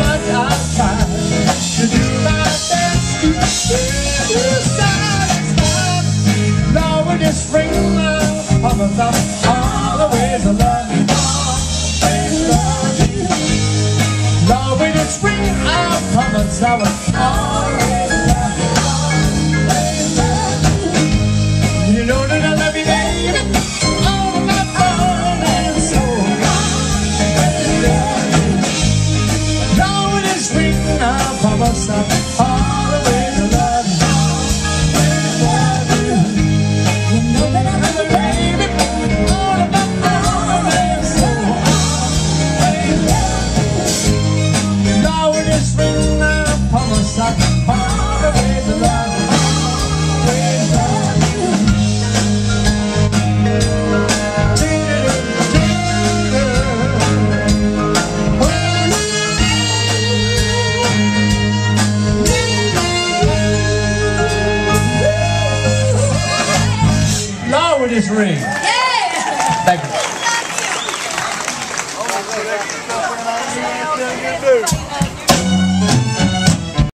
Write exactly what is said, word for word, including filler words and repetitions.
much I've tried to do my best to keep you satisfied. Lord, with this ring around on my thumb, always I love you, always love you. Lord, with this ring around on my thumb, always love you, always love you. You know that I love you, baby, all of my heart and soul. Always love you. Lord, with this ring around on my thumb, always I love you, always love you. You know that I love you, baby, all of my heart and soul. Always love you. Lord, with this ring around on my thumb, always I love you, always love you. Lord, with this ring. Yeah! Thank you.